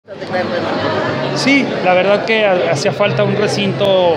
Sí, la verdad que hacía falta un recinto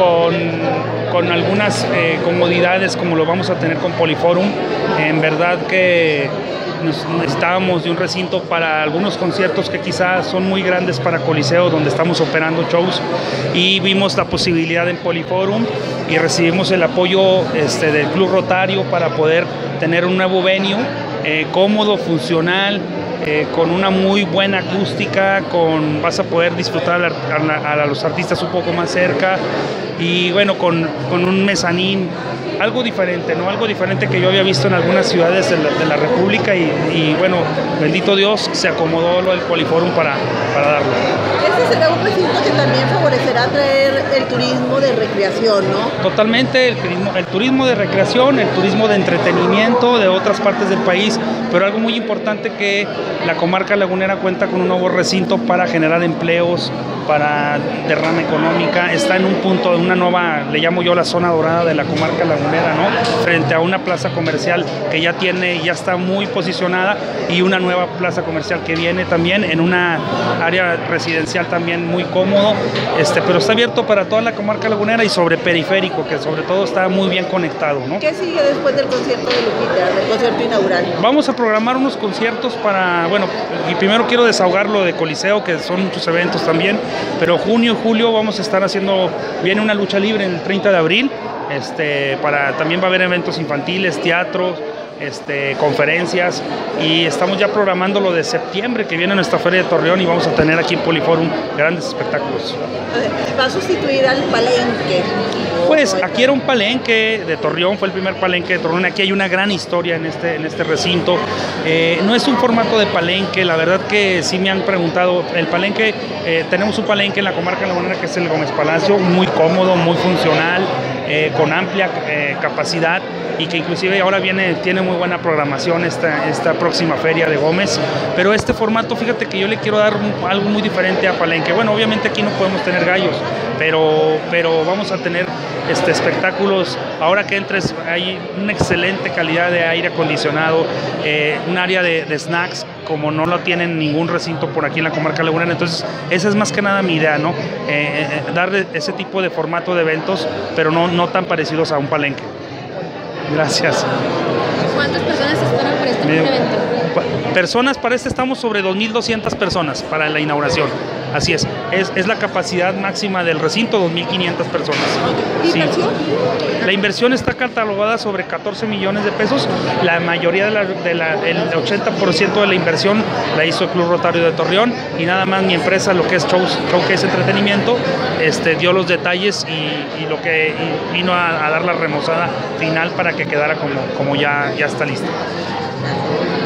con algunas comodidades como lo vamos a tener con Poliforum. En verdad que necesitábamos de un recinto para algunos conciertos que quizás son muy grandes para Coliseo, donde estamos operando shows, y vimos la posibilidad en Poliforum y recibimos el apoyo del Club Rotario para poder tener un nuevo venue cómodo, funcional, con una muy buena acústica, vas a poder disfrutar a los artistas un poco más cerca, y bueno, con un mezanín, algo diferente, ¿no? Algo diferente que yo había visto en algunas ciudades de la República, y bueno, bendito Dios, se acomodó lo del Poliforum para darlo. Este será un recinto que también favorecerá traer el turismo de recreación, ¿no? Totalmente, el turismo de recreación, el turismo de entretenimiento de otras partes del país, pero algo muy importante, que la comarca lagunera cuenta con un nuevo recinto para generar empleos, para derrama económica. Está en un punto de una nueva, le llamo yo la zona dorada de la comarca lagunera, ¿no? Frente a una plaza comercial que ya está muy posicionada, y una nueva plaza comercial que viene también en una área residencial también muy cómodo, pero está abierto para toda la comarca lagunera y sobre periférico, que sobre todo está muy bien conectado, ¿no? ¿Qué sigue después del concierto de Lupita, del concierto inaugural? Vamos a programar unos conciertos y primero quiero desahogar lo de Coliseo, que son muchos eventos también, pero junio y julio vamos a estar viene una lucha libre el 30 de abril, también va a haber eventos infantiles, teatros, conferencias, y estamos ya programando lo de septiembre, que viene nuestra feria de Torreón, y vamos a tener aquí en Poliforum grandes espectáculos. ¿Va a sustituir al palenque? Pues aquí era un palenque de Torreón, fue el primer palenque de Torreón. Aquí hay una gran historia en este recinto. No es un formato de palenque, la verdad que sí me han preguntado. El palenque, tenemos un palenque en la comarca lagunera que es el Gómez Palacio, muy cómodo, muy funcional, con amplia capacidad, y que inclusive ahora tiene muy buena programación esta próxima feria de Gómez. Pero este formato, fíjate que yo le quiero dar algo muy diferente a palenque. Bueno, obviamente aquí no podemos tener gallos, pero vamos a tener espectáculos. Ahora que entres, hay una excelente calidad de aire acondicionado, un área de snacks como no lo tienen ningún recinto por aquí en la comarca lagunera. Entonces esa es más que nada mi idea, ¿no? Darle ese tipo de formato de eventos, pero no tan parecidos a un palenque. Gracias. ¿Cuántas personas esperan para este evento? Personas para estamos sobre 2.200 personas para la inauguración. Así es la capacidad máxima del recinto, 2.500 personas. ¿Inversión? Sí. La inversión está catalogada sobre 14 millones de pesos. La mayoría el 80% de la inversión la hizo el Club Rotario de Torreón, y nada más mi empresa, lo que es Showcase Entretenimiento, dio los detalles y vino a dar la remozada final para que quedara como ya está listo.